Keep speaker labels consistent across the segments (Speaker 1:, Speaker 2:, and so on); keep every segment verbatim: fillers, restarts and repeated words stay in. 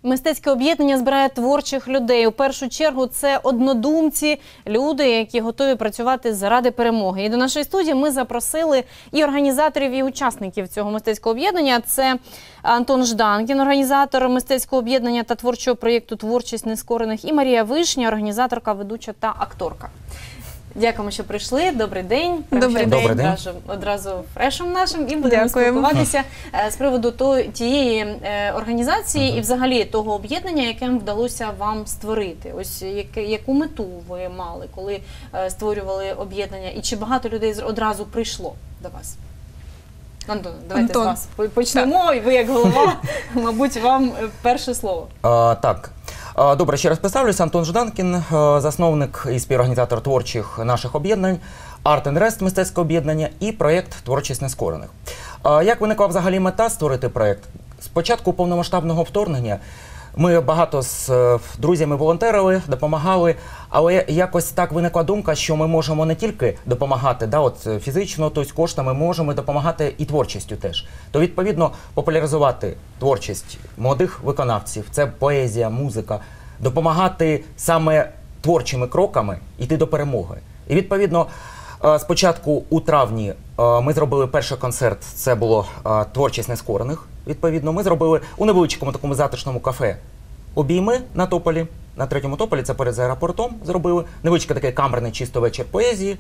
Speaker 1: Мистецьке об'єднання збирає творчих людей. У першу чергу це однодумці, люди, які готові працювати заради перемоги. І до нашої студії ми запросили і організаторів, і учасників цього мистецького об'єднання. Це Антон Жданкін, організатор мистецького об'єднання та творчого проєкту «Творчість нескорених», і Марія Вишня, організаторка, ведуча та акторка. Дякуємо, що прийшли. Добрий день.
Speaker 2: Добрий день.
Speaker 1: Добрий день. Одразу, одразу фрешем нашим. І будемо Дякуємо. спілкуватися з приводу тієї організації і взагалі того об'єднання, яке вдалося вам створити. Ось яку мету ви мали, коли створювали об'єднання? І чи багато людей одразу прийшло до вас? Антон, давайте Антон. з вас почнемо. Так. І ви, як голова, мабуть, вам перше слово.
Speaker 3: А, так. Добре, ще раз представлюся. Антон Жданкін, засновник і співорганізатор творчих наших об'єднань, Art and Rest мистецького об'єднання і проєкт «Творчість нескорених». Як виникла взагалі мета створити проєкт? Спочатку повномасштабного вторгнення ми багато з друзями волонтерили, допомагали, але якось так виникла думка, що ми можемо не тільки допомагати да, от фізично, тобто коштами, можемо допомагати і творчістю теж. То, відповідно, популяризувати творчість молодих виконавців, це поезія, музика, допомагати саме творчими кроками йти до перемоги. І, відповідно, спочатку у травні ми зробили перший концерт, це було «Творчість нескорених». Відповідно, ми зробили у невеличкому такому затишному кафе «Обійми» на Тополі. На третьому Тополі, це перед аеропортом, зробили. Невеличкий такий камерний чисто вечір поезії.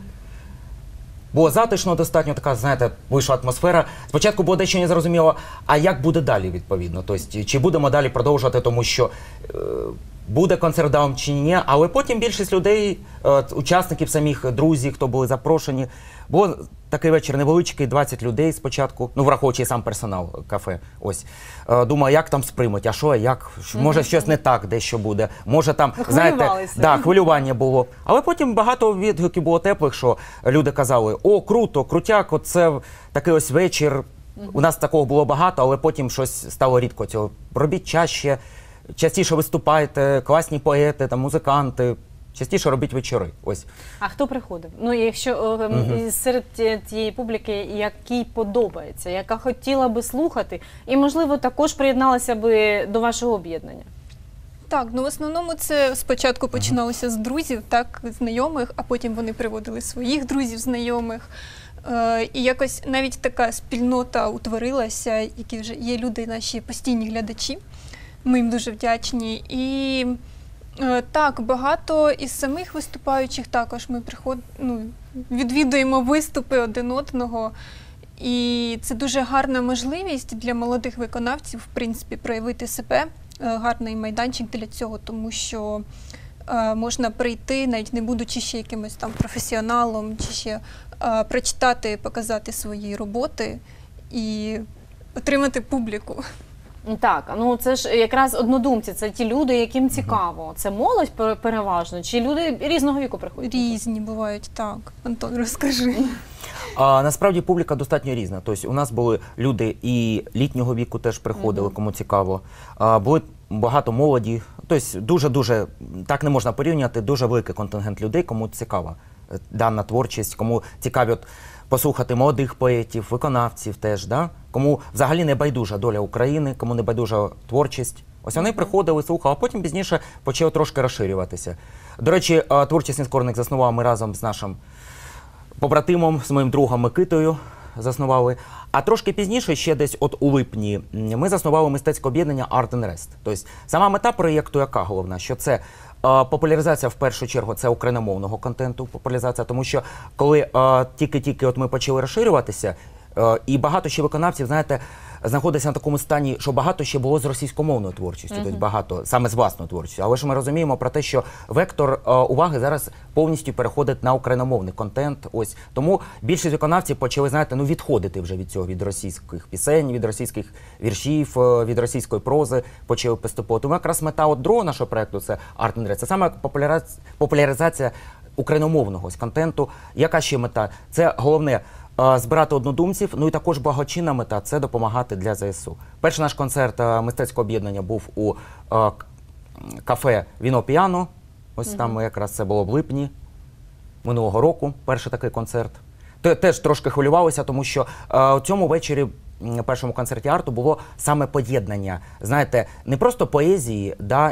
Speaker 3: Було затишно достатньо, така, знаєте, вийшла атмосфера. Спочатку було дещо не зрозуміло, а як буде далі, відповідно. Тобто, чи будемо далі продовжувати, тому що е, буде концерт даун чи ні. Але потім більшість людей, е, учасників самих, друзів, хто були запрошені, було такий вечір невеличкий, двадцять людей спочатку, ну, враховуючи сам персонал кафе. Ось. Е, думаю, як там сприймуть, а що, як, може щось не так дещо буде, може там, знаєте, да, хвилювання було. Але потім багато відгуків було теплих, що люди казали: о, круто, крутяк, оце такий ось вечір. У нас такого було багато, але потім щось стало рідко цього. Робіть чаще, частіше виступайте, класні поети, там, музиканти. Частіше робіть вечори. Ось.
Speaker 1: А хто приходив? Ну, якщо угу. серед тієї публіки, якій подобається, яка хотіла би слухати, і, можливо, також приєдналася би до вашого об'єднання?
Speaker 2: Так, ну в основному це спочатку починалося угу. з друзів, так, знайомих, а потім вони приводили своїх друзів, знайомих. Е, і якось навіть така спільнота утворилася, які вже є люди, наші постійні глядачі. Ми їм дуже вдячні. І так, багато із самих виступаючих також ми приход... ну, відвідуємо виступи один одного. І це дуже гарна можливість для молодих виконавців, в принципі, проявити себе. Гарний майданчик для цього, тому що е, можна прийти, навіть не будучи ще якимось там професіоналом, чи ще е, прочитати, показати свої роботи і отримати публіку.
Speaker 1: Так, ну це ж якраз однодумці, це ті люди, яким цікаво. Це молодь переважно, чи люди різного віку приходять?
Speaker 2: Різні бувають, так. Антон, розкажи.
Speaker 3: А, насправді публіка достатньо різна. Тобто у нас були люди і літнього віку теж приходили, uh-huh. кому цікаво. А, були багато молоді. Тобто дуже-дуже, так не можна порівняти, дуже великий контингент людей, кому цікава дана творчість, кому цікаві от послухати молодих поетів, виконавців теж, да? Кому взагалі не байдужа доля України, кому не байдужа творчість. Ось вони приходили, слухали, а потім пізніше почали трошки розширюватися. До речі, «Творчість нескорених» заснував ми разом з нашим побратимом, з моїм другом Микитою заснували. А трошки пізніше, ще десь от у липні, ми заснували мистецьке об'єднання Art and Rest. Тобто сама мета проєкту яка головна? Що це популяризація, в першу чергу, це україномовного контенту, популяризація, тому що коли тільки-тільки от ми почали розширюватися, і багато ще виконавців, знаєте, знаходиться на такому стані, що багато ще було з російськомовною творчістю, uh-huh. тобто багато, саме з власною творчістю. Але ж ми розуміємо про те, що вектор е, уваги зараз повністю переходить на україномовний контент. Ось. Тому більшість виконавців почали, знаєте, ну, відходити вже від цього, від російських пісень, від російських віршів, від російської прози, почали поступово. Тому якраз мета от другого нашого проєкту, це Art and Rest, це саме популяризація, популяризація україномовного контенту. Яка ще мета? Це головне – збирати однодумців, ну і також благочинна мета – це допомагати для ЗСУ. Перший наш концерт мистецького об'єднання був у е, кафе «Віно Піано». Ось mm-hmm. там якраз це було в липні минулого року, перший такий концерт. Теж трошки хвилювалися, тому що е, у цьому вечорі м, першому концерті арту було саме поєднання. Знаєте, не просто поезії, да,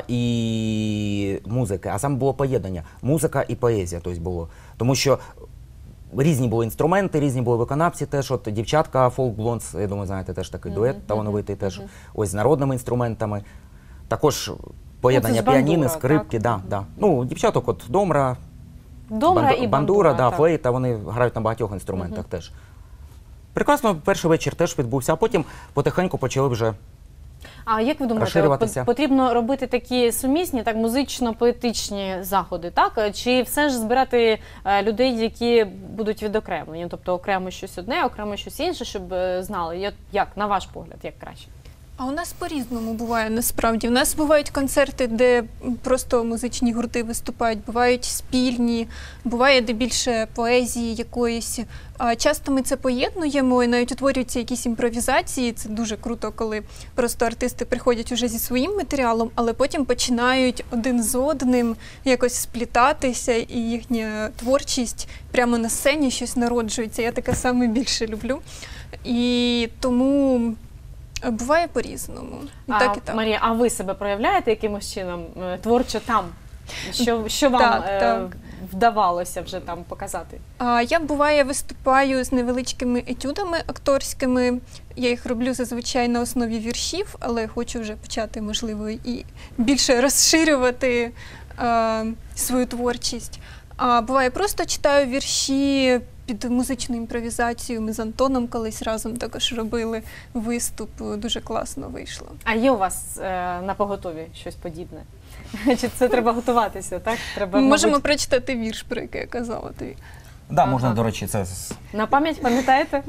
Speaker 3: і музики, а саме було поєднання. Музика і поезія, тобто було. Тому що різні були інструменти, різні були виконавці теж. От дівчатка Folk Blondes, я думаю, знаєте, теж такий дует талановитий теж. Ось з народними інструментами. Також поєднання
Speaker 1: бандура,
Speaker 3: піаніни, скрипки,
Speaker 1: так?
Speaker 3: да, да. Ну, дівчаток, от Домра,
Speaker 1: Домра
Speaker 3: банду-
Speaker 1: і
Speaker 3: бандура,
Speaker 1: бандура,
Speaker 3: да,
Speaker 1: так.
Speaker 3: флейта, вони грають на багатьох інструментах теж. Прекрасно, перший вечір теж відбувся, а потім потихеньку почали вже.
Speaker 1: А як ви думаєте,
Speaker 3: Розширюватися.
Speaker 1: от потрібно робити такі сумісні, так музично-поетичні заходи, так? Чи все ж збирати е, людей, які будуть відокремлені? Тобто окремо щось одне, окремо щось інше, щоб е, знали, як, як, на ваш погляд, як краще?
Speaker 2: А у нас по-різному буває насправді. У нас бувають концерти, де просто музичні гурти виступають, бувають спільні, буває де більше поезії якоїсь. А часто ми це поєднуємо і навіть утворюються якісь імпровізації. Це дуже круто, коли просто артисти приходять уже зі своїм матеріалом, але потім починають один з одним якось сплітатися, і їхня творчість прямо на сцені щось народжується. Я таке саме більше люблю. І тому буває по-різному. І
Speaker 1: А,
Speaker 2: так, і так.
Speaker 1: Марія, а ви себе проявляєте якимось чином е, творчо там? Що, що вам
Speaker 2: Так,
Speaker 1: е,
Speaker 2: так.
Speaker 1: вдавалося вже там показати?
Speaker 2: А я буває виступаю з невеличкими етюдами акторськими. Я їх роблю зазвичай на основі віршів, але хочу вже почати, можливо, і більше розширювати е, свою творчість. А буває просто читаю вірші під музичну імпровізацію. Ми з Антоном колись разом також робили виступ. Дуже класно вийшло.
Speaker 1: А є у вас е, на поготові щось подібне? Чи це треба готуватися, так? Треба,
Speaker 2: Ми можемо
Speaker 1: мабуть,
Speaker 2: прочитати вірш, про який я казала тобі.
Speaker 3: Да,
Speaker 1: Ага.
Speaker 3: можна, до речі, це. з-
Speaker 1: на пам'ять пам'ятаєте?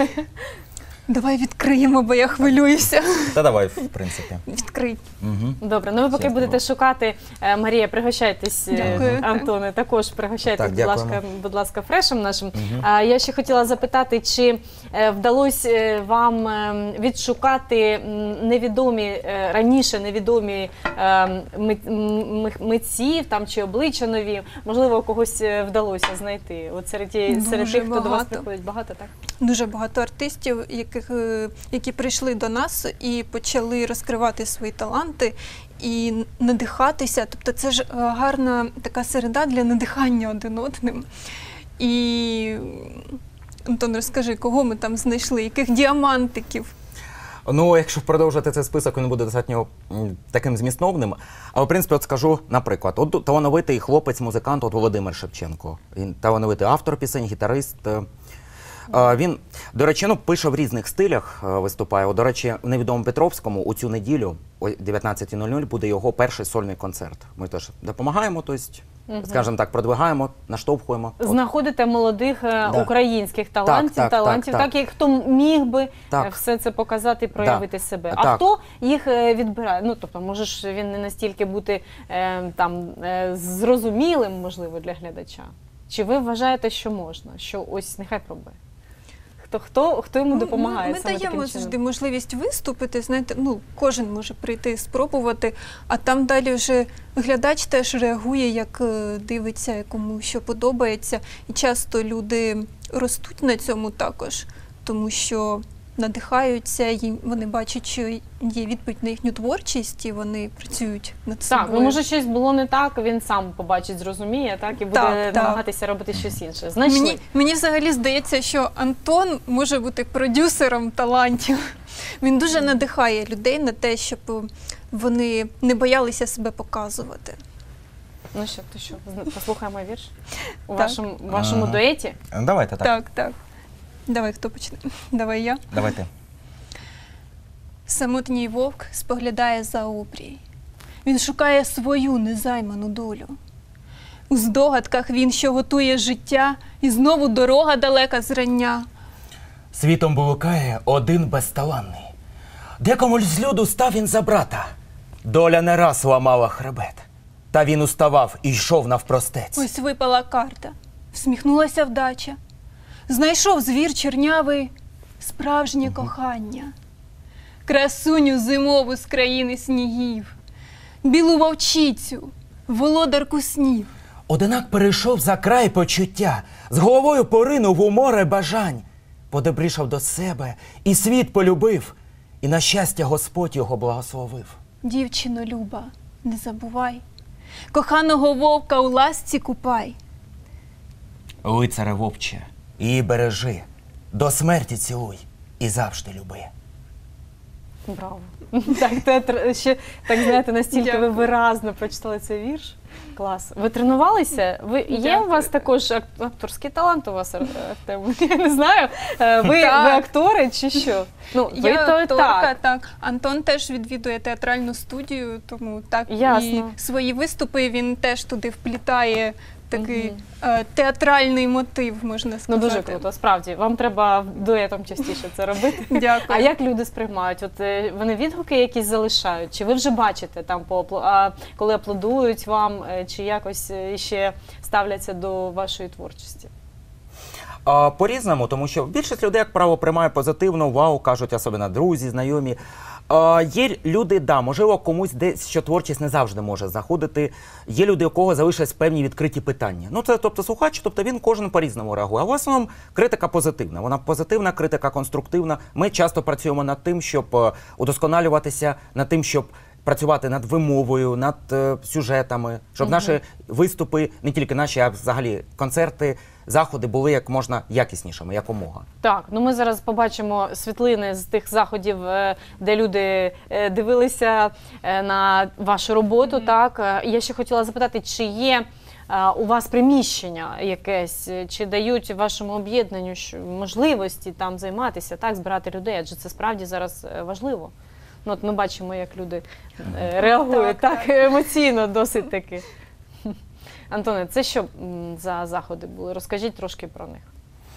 Speaker 2: Давай відкриємо, бо я хвилююся.
Speaker 3: Та давай, в принципі.
Speaker 2: Відкрий.
Speaker 3: Угу.
Speaker 1: Добре, ну ви поки
Speaker 3: Чесно.
Speaker 1: будете шукати, е, Марія, пригощайтесь, е,
Speaker 2: Дякую.
Speaker 1: Антоне, також пригощайтесь,
Speaker 3: Так,
Speaker 1: будь
Speaker 3: дякуємо.
Speaker 1: ласка, будь ласка, фрешем нашим.
Speaker 3: Мгм.
Speaker 1: А я ще хотіла запитати, чи е, вдалося е, вам е, відшукати м, невідомі, е, раніше невідомі е, мит- м- м- митців там, чи обличчя нові, можливо, когось е, вдалося знайти? От серед, ті- серед
Speaker 2: Дуже
Speaker 1: тих, хто до вас
Speaker 2: багато.
Speaker 1: приходить, багато, так?
Speaker 2: Дуже багато артистів, яких, е, які прийшли до нас і почали розкривати свої таланти і надихатися. Тобто це ж е, гарна така середа для надихання один одним. І, Антон, розкажи, кого ми там знайшли, яких діамантиків?
Speaker 3: Ну, якщо продовжити цей список, він буде достатньо м, таким змістовним. Але, в принципі, от скажу, наприклад, от талановитий хлопець-музикант, от Володимир Шевченко. Він талановитий автор пісень, гітарист. Е, е, Він, до речі, ну, пише в різних стилях, е, виступає. От, до речі, у невідомому Петровському у цю неділю о дев'ятнадцятій нуль нуль буде його перший сольний концерт. Ми теж допомагаємо, тобто, скажімо так, продвигаємо, наштовхуємо. От.
Speaker 1: Знаходите молодих е,
Speaker 3: Да.
Speaker 1: українських талантів,
Speaker 3: так,
Speaker 1: талантів,
Speaker 3: так,
Speaker 1: так,
Speaker 3: так.
Speaker 1: як хто міг би
Speaker 3: Так.
Speaker 1: е, все це показати і проявити себе. А
Speaker 3: Так.
Speaker 1: хто їх е, відбирає? Ну, тобто, може ж він не настільки бути е, там е, зрозумілим, можливо, для глядача. Чи ви вважаєте, що можна? Що ось нехай пробує? Хто, хто, хто йому допомагає?
Speaker 2: Ми, ми
Speaker 1: саме
Speaker 2: даємо
Speaker 1: таким
Speaker 2: завжди
Speaker 1: чином?
Speaker 2: можливість виступити. Знаєте, ну кожен може прийти, спробувати, а там далі вже глядач теж реагує, як е, дивиться, кому що подобається. І часто люди ростуть на цьому також, тому що надихаються, і вони бачать, що є відповідь на їхню творчість, і вони працюють над
Speaker 1: Так,
Speaker 2: собою.
Speaker 1: ну може щось було не так, він сам побачить, зрозуміє, так, і буде
Speaker 2: Так, так.
Speaker 1: намагатися робити щось інше. Знайшли.
Speaker 2: Мені, мені взагалі здається, що Антон може бути продюсером талантів. Він дуже надихає людей на те, щоб вони не боялися себе показувати.
Speaker 1: Ну що, то що, зна- послухаємо вірш у
Speaker 2: Так.
Speaker 1: вашому, вашому
Speaker 3: Ага.
Speaker 1: дуеті?
Speaker 3: Давайте так.
Speaker 2: Так, так. Давай, хто почне? Давай я.
Speaker 3: Давайте.
Speaker 2: Самотній вовк споглядає за обрій. Він шукає свою незайману долю. У здогадках він, що готує життя, і знову дорога далека зрання.
Speaker 3: Світом блукає один безталанний. Декому ж з люду став він за брата. Доля не раз ламала хребет. Та він уставав і йшов навпростець.
Speaker 2: Ось випала карта, всміхнулася вдача. Знайшов звір чернявий справжнє кохання. Красуню зимову з країни снігів, білу вовчицю, володарку снів.
Speaker 3: Одинак перейшов за край почуття, з головою поринув у море бажань. подобрішав до себе, і світ полюбив, і на щастя Господь його благословив.
Speaker 2: Дівчино люба, не забувай, коханого вовка у ласці купай.
Speaker 3: Лицаре вовче, її бережи, до смерті цілуй і завжди люби.
Speaker 1: Браво. Так, театр, ще, так знаєте, настільки ви
Speaker 2: Дякую.
Speaker 1: виразно прочитали цей вірш. Клас. Ви тренувалися? Ви, є
Speaker 2: Дякую.
Speaker 1: у вас також ак- акторський талант у вас, Артем? Я не знаю. Е, Ви, ви
Speaker 2: Так.
Speaker 1: актори чи що? Ну, ви
Speaker 2: Я
Speaker 1: то
Speaker 2: акторка,
Speaker 1: так.
Speaker 2: так. Антон теж відвідує театральну студію, тому так
Speaker 1: Ясно.
Speaker 2: і свої виступи він теж туди вплітає такий е, театральний мотив, можна
Speaker 1: Ну,
Speaker 2: сказати.
Speaker 1: дуже круто, справді. Вам треба дуетом частіше це робити.
Speaker 2: Дякую.
Speaker 1: А як люди сприймають? От е, вони відгуки якісь залишають? Чи ви вже бачите там, по, апло- а, коли аплодують вам, е, чи якось е, ще ставляться до вашої творчості?
Speaker 3: А, по-різному, тому що більшість людей, як правило, приймає позитивно, вау, кажуть, особливо друзі, знайомі. А, є люди, да, можливо, комусь десь, що творчість не завжди може заходити. Є люди, у кого залишились певні відкриті питання. Ну, це, тобто, слухач, тобто він кожен по-різному реагує. А в основному критика позитивна. Вона позитивна, критика конструктивна. Ми часто працюємо над тим, щоб е, удосконалюватися, над тим, щоб працювати над вимовою, над е, сюжетами, щоб наші виступи, не тільки наші, а взагалі концерти, заходи були як можна якіснішими, якомога.
Speaker 1: Так, ну ми зараз побачимо світлини з тих заходів, е, де люди е, дивилися е, на вашу роботу. Так, Е, я ще хотіла запитати, чи є е, у вас приміщення якесь, е, чи дають вашому об'єднанню що- можливості там займатися, так, збирати людей, адже це справді зараз е, важливо. Ну, от ми бачимо, як люди е, реагують так,
Speaker 2: Так,
Speaker 1: емоційно досить таки. Антоне, це що м, за заходи були? Розкажіть трошки про них.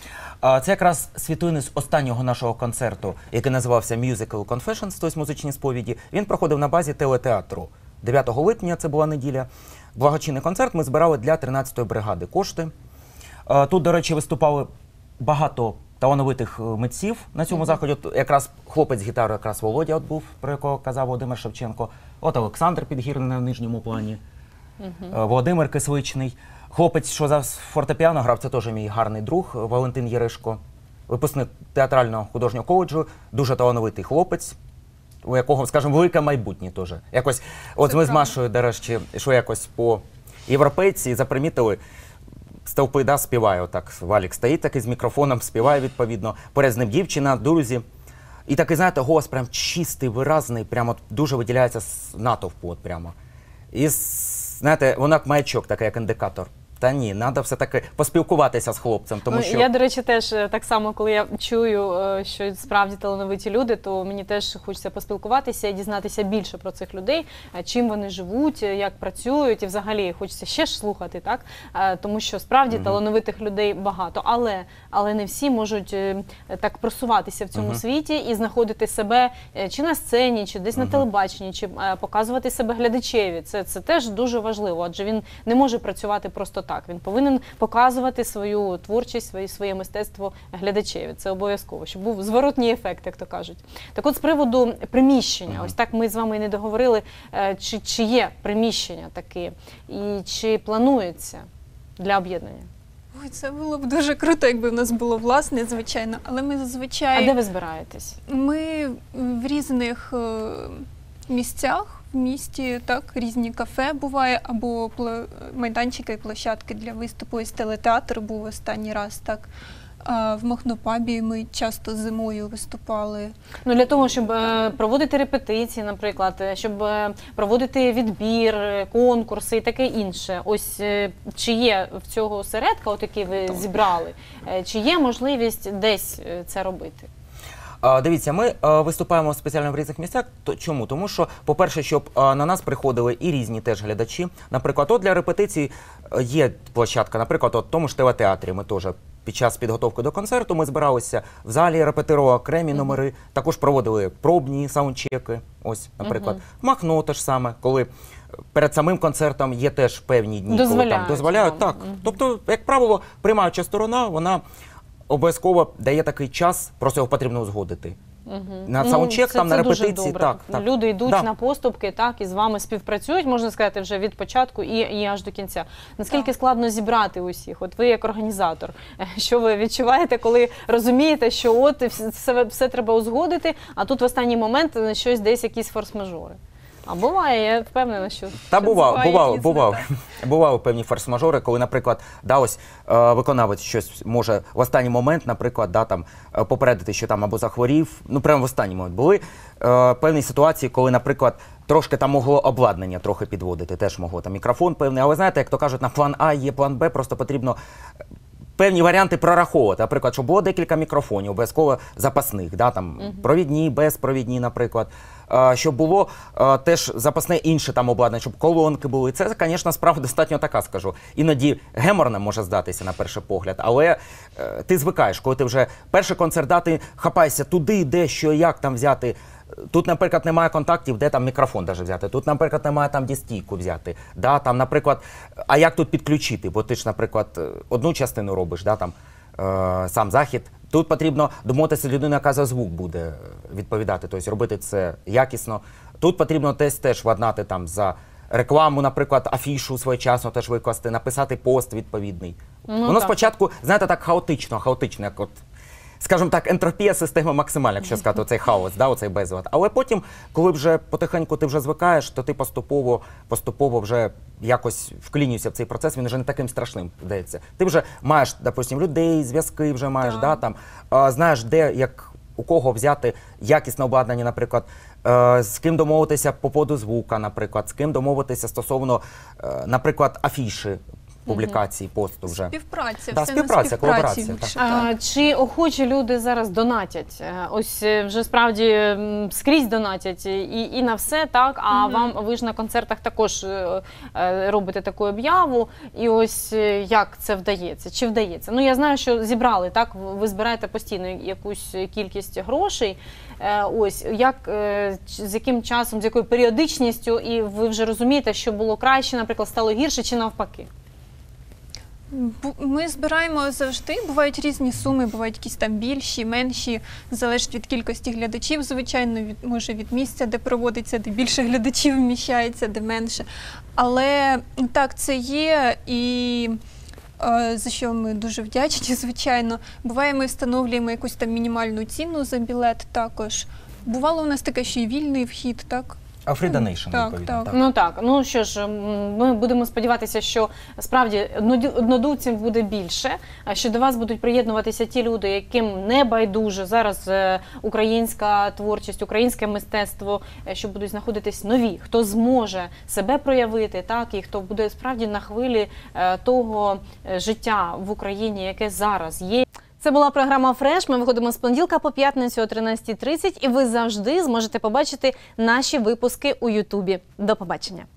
Speaker 3: А, Це якраз світлини з останнього нашого концерту, який називався Musical Confessions, тобто музичні сповіді. Він проходив на базі телетеатру. дев'ятого липня, це була неділя. Благочинний концерт ми збирали для тринадцятої бригади кошти. А, Тут, до речі, виступали багато талановитих е, митців на цьому заході. От якраз хлопець з гітарою, якраз Володя от був, про якого казав Володимир Шевченко. От Олександр Підгірний на нижньому плані. Е, Володимир Кисличний. Хлопець, що за фортепіано грав, це теж мій гарний друг Валентин Єришко. Випускник театрального художнього коледжу, дуже талановитий хлопець, у якого, скажімо, велике майбутнє теж. Якось, от
Speaker 2: Це
Speaker 3: ми з
Speaker 2: правда.
Speaker 3: Машою, до речі, що якось по європейці запримітили, стовпи, да, співає отак. Валік стоїть такий з мікрофоном, співає відповідно. Поряд з ним дівчина, друзі. І такий, знаєте, голос прям чистий, виразний, прямо от дуже виділяється з натовпу, от прямо. І, з- знаєте, воно як маячок, такий, як індикатор. Та ні, треба все-таки поспілкуватися з хлопцем, тому
Speaker 1: Ну,
Speaker 3: що...
Speaker 1: Я, до речі, теж е, так само, коли я чую, е, що справді талановиті люди, то мені теж хочеться поспілкуватися і дізнатися більше про цих людей, е, чим вони живуть, е, як працюють, і взагалі хочеться ще ж слухати, так? Е, Тому що справді
Speaker 3: Мгм.
Speaker 1: талановитих людей багато, але, але не всі можуть е, так просуватися в цьому
Speaker 3: Мгм.
Speaker 1: світі і знаходити себе е, чи на сцені, чи десь на
Speaker 3: Мгм.
Speaker 1: телебаченні, чи е, показувати себе глядачеві. Це, це теж дуже важливо, адже він не може працювати просто так. Він повинен показувати свою творчість, своє, своє мистецтво глядачеві. Це обов'язково, щоб був зворотній ефект, як то кажуть. Так от з приводу приміщення,
Speaker 3: Мгм.
Speaker 1: ось так ми з вами і не договорили, е, чи, чи є приміщення таке, і чи планується для об'єднання.
Speaker 2: Ой, це було б дуже круто, якби в нас було власне, звичайно. Але ми
Speaker 1: А
Speaker 2: зазвичай
Speaker 1: де ви збираєтесь?
Speaker 2: ми в різних е, місцях в місті, так, різні кафе буває, або пла- майданчики і площадки для виступу. Ось телетеатр був останній раз, так. А в Махнопабі ми часто зимою виступали.
Speaker 1: Ну, для того, щоб е, проводити репетиції, наприклад, е, щоб е, проводити відбір, е, конкурси і таке інше. Ось е, чи є в цього осередка, от який ви зібрали, е, чи є можливість десь е, це робити?
Speaker 3: А, Дивіться, ми а, виступаємо спеціально в різних місцях. То, чому? Тому що, по-перше, щоб а, на нас приходили і різні теж глядачі. Наприклад, от для репетицій а, є площадка, наприклад, от в тому ж телетеатрі ми теж під час підготовки до концерту ми збиралися в залі, репетирували окремі
Speaker 1: Мгм.
Speaker 3: номери, також проводили пробні саундчеки. Ось, наприклад,
Speaker 1: Мгм.
Speaker 3: Махно те ж саме, коли перед самим концертом є теж певні дні, коли
Speaker 1: Дозволяють
Speaker 3: там дозволяють.
Speaker 1: вам.
Speaker 3: Так.
Speaker 1: Мгм.
Speaker 3: Тобто, як правило, приймаюча сторона, вона обов'язково дає такий час, просто його потрібно узгодити. На саундчек,
Speaker 1: це,
Speaker 3: там,
Speaker 1: це
Speaker 3: на
Speaker 1: дуже
Speaker 3: репетиції.
Speaker 1: добре.
Speaker 3: Так, так.
Speaker 1: Люди йдуть
Speaker 3: Да.
Speaker 1: на поступки, так, і з вами співпрацюють, можна сказати, вже від початку і, і аж до кінця. Наскільки
Speaker 2: Так.
Speaker 1: складно зібрати усіх? От ви як організатор, що ви відчуваєте, коли розумієте, що от все, все треба узгодити, а тут в останній момент щось десь якісь форс-мажори? А буває, я впевнена, що...
Speaker 3: Та бував,
Speaker 2: буває
Speaker 3: бував,
Speaker 2: різне,
Speaker 3: бував,
Speaker 2: так.
Speaker 3: бували певні форс-мажори, коли, наприклад, да, ось е, виконавець щось може в останній момент, наприклад, да, там, е, попередити, що там або захворів, ну прямо в останній момент були е, певні ситуації, коли, наприклад, трошки там могло обладнання трохи підводити, теж могло там мікрофон певний, але знаєте, як то кажуть, на план А є план Б, просто потрібно певні варіанти прораховувати. Наприклад, щоб було декілька мікрофонів, обов'язково запасних, да, там, uh-huh. провідні, безпровідні, наприклад. Uh, щоб було uh, теж запасне інше там обладнання, щоб колонки були. Це, звісно, справа достатньо така, скажу. Іноді геморна може здатися на перший погляд, але uh, ти звикаєш, коли ти вже перший концерт дати, хапайся туди, де, що, як там взяти. Тут, наприклад, немає контактів, де там мікрофон даже взяти. Тут, наприклад, немає там дістійку взяти. Да, там, наприклад, а як тут підключити? Бо ти ж, наприклад, одну частину робиш, да, там, е, сам захід. Тут потрібно домовитися людину, яка за звук буде відповідати, тобто робити це якісно. Тут потрібно теж, теж владнати там за рекламу, наприклад, афішу своєчасно теж викласти, написати пост відповідний.
Speaker 1: Ну,
Speaker 3: Воно
Speaker 1: так.
Speaker 3: спочатку, знаєте, так хаотично, хаотично, як от, скажімо так, ентропія системи максимальна, якщо сказати, оцей хаос, да, оцей безлад. Але потім, коли вже потихеньку ти вже звикаєш, то ти поступово, поступово вже якось вклінюєшся в цей процес, він вже не таким страшним, здається. Ти вже маєш, допустим, людей, зв'язки вже маєш,
Speaker 2: Так.
Speaker 3: да, там, а, знаєш, де, як, у кого взяти якісне обладнання, наприклад, е, з ким домовитися по поводу звука, наприклад, з ким домовитися стосовно, е, наприклад, афіші, публікації, посту вже.
Speaker 2: Співпраця,
Speaker 3: Да,
Speaker 2: все
Speaker 3: співпраця,
Speaker 2: на співпраці
Speaker 3: колаборація,
Speaker 2: більше,
Speaker 3: так.
Speaker 1: А,
Speaker 2: так.
Speaker 1: чи охочі люди зараз донатять? Е, Ось е, вже справді м, скрізь донатять і, і на все, так? А
Speaker 2: Мгм.
Speaker 1: вам, ви ж на концертах також е, е, робите таку об'яву. І ось е, як це вдається? Чи вдається? Ну, я знаю, що зібрали, так? Ви збираєте постійно якусь кількість грошей. Е, Ось, як, е, ч- з яким часом, з якою періодичністю, і ви вже розумієте, що було краще, наприклад, стало гірше, чи навпаки?
Speaker 2: Бу- Ми збираємо завжди, бувають різні суми, бувають якісь там більші, менші, залежить від кількості глядачів, звичайно, від, може від місця, де проводиться, де більше глядачів вміщається, де менше. Але так, це є, і е, за що ми дуже вдячні, звичайно. Буває, ми встановлюємо якусь там мінімальну ціну за білет також. Бувало у нас таке, що і вільний вхід, так?
Speaker 3: А Free Donation,
Speaker 2: Так,
Speaker 3: відповідно.
Speaker 2: так.
Speaker 3: Так.
Speaker 1: Ну так, ну що ж, м, ми будемо сподіватися, що справді одноду- однодумців буде більше, а що до вас будуть приєднуватися ті люди, яким не байдуже зараз е, українська творчість, українське мистецтво, е, що будуть знаходитись нові, хто зможе себе проявити, так, і хто буде справді на хвилі е, того е, життя в Україні, яке зараз є. Це була програма «Фреш». Ми виходимо з понеділка по п'ятницю о тринадцятій тридцять, і ви завжди зможете побачити наші випуски у Ютубі. До побачення.